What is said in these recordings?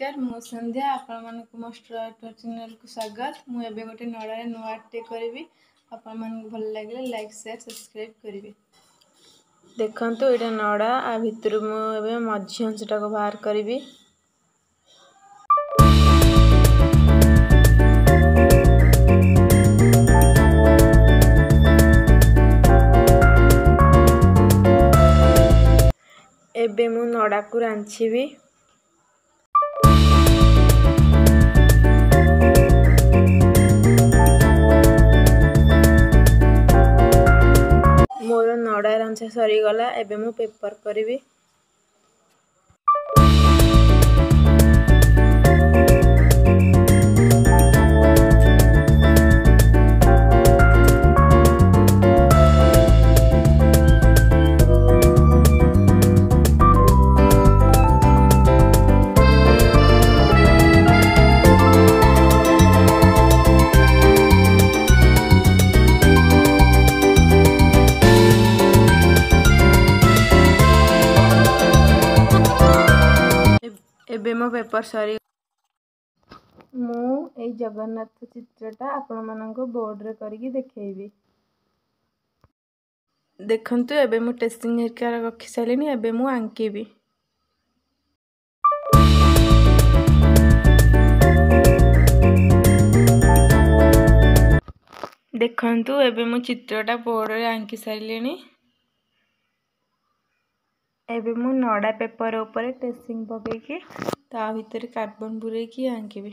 नमस्कार मु संध्या आपण मानक मोस्ट आर्ट चैनल को स्वागत मु एबे गोटे नड़ा नुआ आर्टे करी आपण मानक भल लगे लाइक शेयर सब्सक्राइब करेंगे। देखंतु एटा नड़ा आ भितर मु एबे मझी अंशटा को बाहर करी। एबे मु नड़ा को रांचिबी। मोर नड़ा रांचा सरीगला एबे मु पेपर करी। एबे मो पेपर सरी मु ए जगन्नाथ चित्रटा आपण मानक बोर्ड रे करके देखैबी। देखंतु एबे मु टेस्टिंग हेरकार रखी सारिनी एबे मु आंकीबी। देखंतु एबे मु चित्रटा बोर्ड रे आंकी सारिलेनी। एबे मु नड़ा पेपर ऊपर टेस्टिंग पकेकी ता भीतर कार्बन बुरेकी आंकीबी।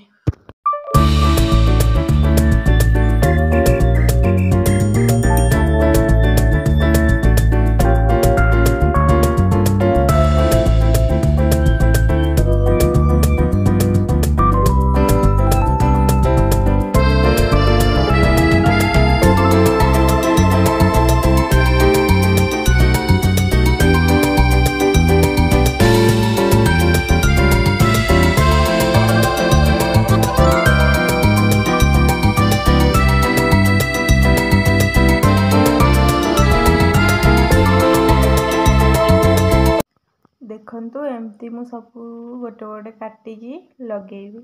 देखंतु एमती मु सब गोटे गोटे काटिकी लगेबी।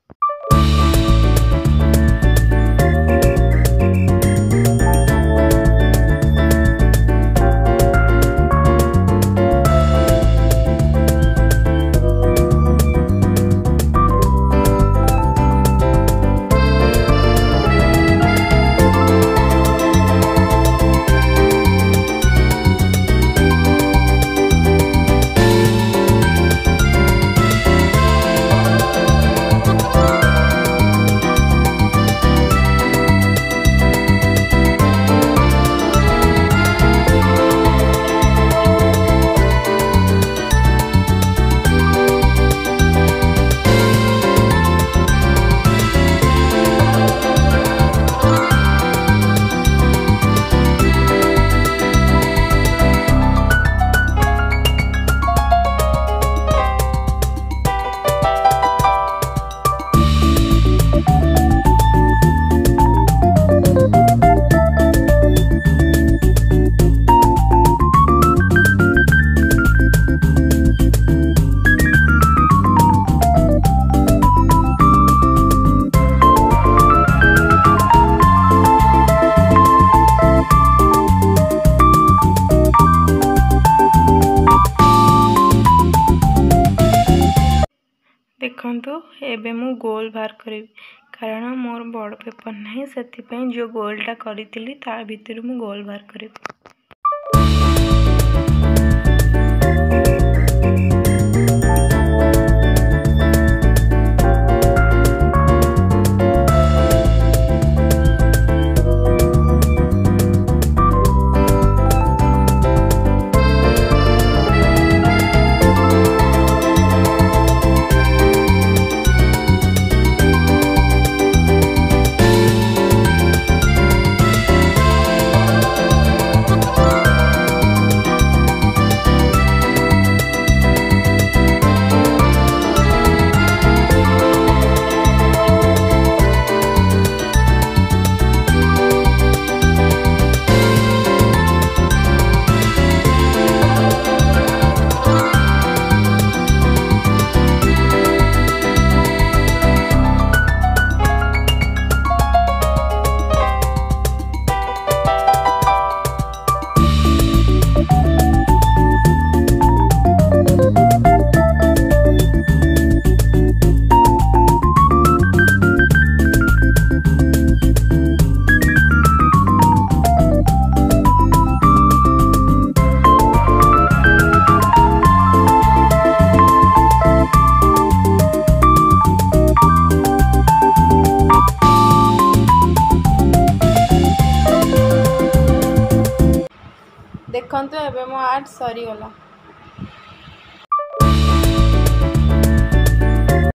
देखंतु एबे मु गोल बाहर करी कारण मोर बड़ पेपर नहीं से जो गोलटा करी ता भीतर मु गोल बाहर करी। देखंतु एबे मो आर्ट सरीगला।